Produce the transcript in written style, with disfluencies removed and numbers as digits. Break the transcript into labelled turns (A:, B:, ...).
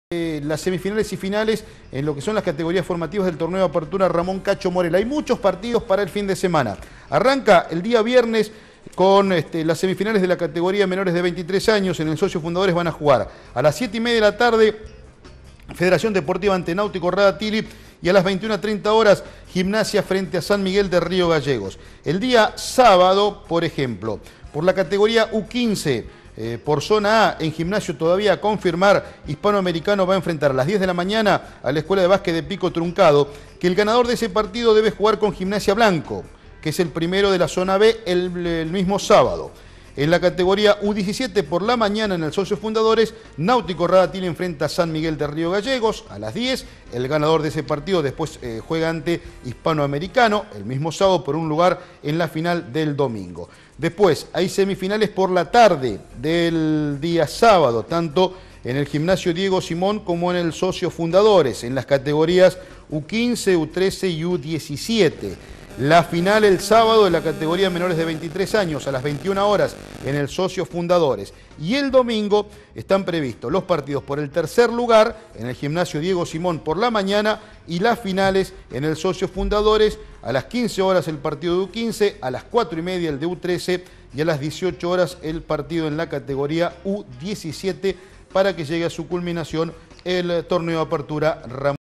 A: Las semifinales y finales en lo que son las categorías formativas del torneo de apertura Ramón Cacho Morela. Hay muchos partidos para el fin de semana. Arranca el día viernes con las semifinales de la categoría menores de 23 años. En el Socio Fundadores van a jugar a las 7:30 de la tarde Federación Deportiva Antenáutico Radatili, y a las 21:30 horas Gimnasia frente a San Miguel de Río Gallegos. El día sábado, por ejemplo, por la categoría U15, por zona A, en Gimnasio todavía a confirmar, Hispanoamericano va a enfrentar a las 10 de la mañana a la Escuela de Básquet de Pico Truncado, que el ganador de ese partido debe jugar con Gimnasia Blanco, que es el primero de la zona B, el mismo sábado. En la categoría U17 por la mañana en el Socio Fundadores, Náutico Radatili enfrenta a San Miguel de Río Gallegos a las 10. El ganador de ese partido después juega ante Hispanoamericano el mismo sábado por un lugar en la final del domingo. Después hay semifinales por la tarde del día sábado, tanto en el Gimnasio Diego Simón como en el Socio Fundadores, en las categorías U15, U13 y U17. La final el sábado de la categoría menores de 23 años a las 21 horas en el Socio Fundadores. Y el domingo están previstos los partidos por el tercer lugar en el Gimnasio Diego Simón por la mañana y las finales en el Socio Fundadores a las 15 horas el partido de U15, a las 4:30 el de U13 y a las 18 horas el partido en la categoría U17 para que llegue a su culminación el torneo de apertura Ramón.